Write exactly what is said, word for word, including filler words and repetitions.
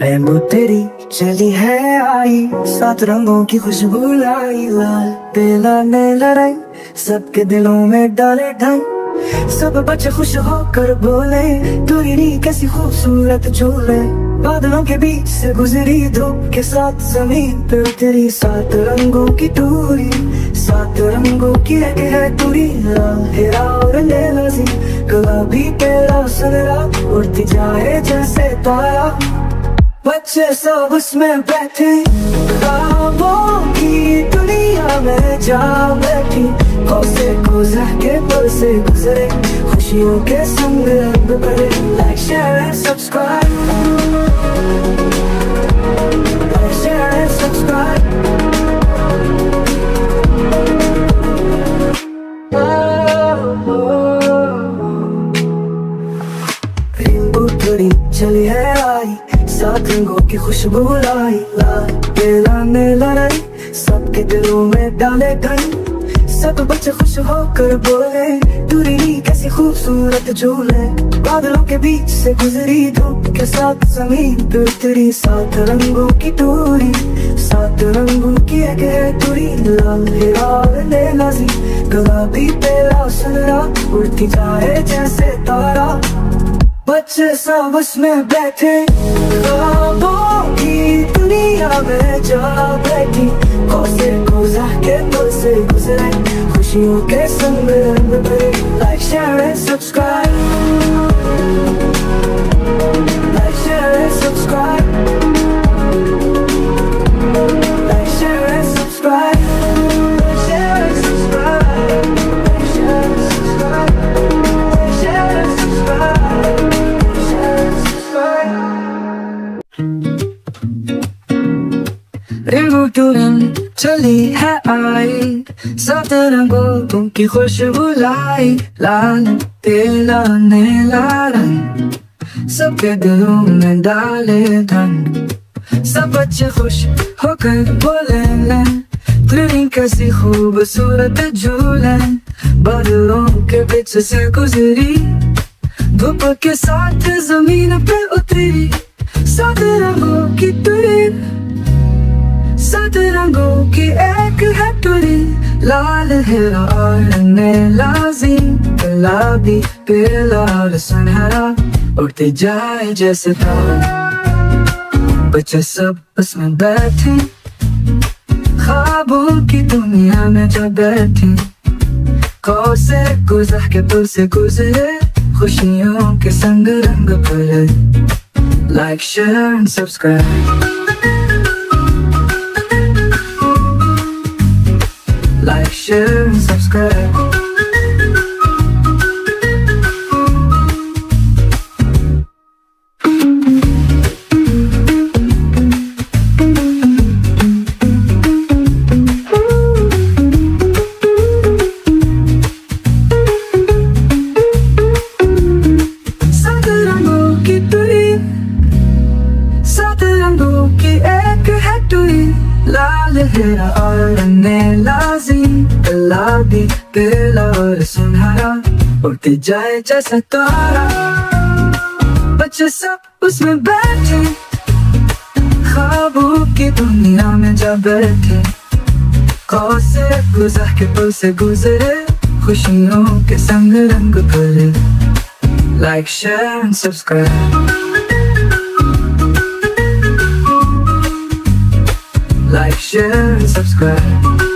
Rainbow तेरी चली है आई, सात रंगों की खुशबू लाई, लाल पीला नीला रंग सबके दिलों में डाले ढंग। सब बच्चे खुश होकर बोले तेरी कैसी खूबसूरत झूले, बादलों के बीच से गुजरी धूप के साथ जमीन पे तेरी सात रंगों की टूरी, सात रंगों की एक है टूरी, लाल हरा और नीला सी गुलाबी पीला सुनहरा उड़ती जाए जैसे तारा। बच्चे सब उसमें बैठे ख्वाबों की दुनिया में जा बैठी, कोसे गुजर के पल से गुजरे खुशियों के संग रंग भरे। Like share and subscribe, like share and subscribe. Rainbow तेरी चली है आई, सात रंगों की खुशबू लाई, लाल पीला नीला रंग सबके दिलों में डाले ढंग। सब बच्चे खुश होकर बोले तेरी कैसी खूबसूरत झूले, बादलों के बीच से गुजरी धूप के साथ जमीन पे तेरी सात रंगों की टूरी, सात रंगों की एक है टूरी, लाल हरा और नीला सी गुलाबी पीला सुनहरा उड़ती जाए जैसे तारा। बच्चे सब उसमें बैठे ख्वाबों की दुनिया में जा बैठी, कोसे गुजर के पल से गुजरे खुशियों के संग रंग भरे। Like share and subscribe, like share and subscribe, like share and subscribe, like share and subscribe, like share and subscribe, like share and subscribe. Rainbow तेरी चली है आई, सात रंगों की खुशबू लाई, लाल पीला नीला रंग सबके दिलों में डाले ढंग। सब बच्चे खुश होकर बोले तेरी कैसी खूबसूरत झूले, बादलों के बीच से गुजरी धूप के साथ जमीन पे उतरी, सात रंगों की टूरी, सात रंगों की एक है टूरी, लाल हरा और नीला सी गुलाबी पीला और सुनहरा उड़ते जाए जैसे तारा। बच्चे सब उसमें बैठे ख्वाबों की दुनिया में जा बैठे, कोसे गुजर के पल से गुजरे खुशियों के संग रंग भरे। Like share and subscribe, like, share and subscribe. सात रंगों की टूरी, सात रंगों की एक है टूरी, लाल हरा और नीला सी गुलाबी पीला और सुनहरा उड़ते जाए जैसे तारा। बच्चे सब उसमें बैठे ख्वाबों की दुनिया में जा बैठे, कोसे गुजर के पल से गुजरे खुशियों के संग रंग भरे। Like share and subscribe, like, share and subscribe.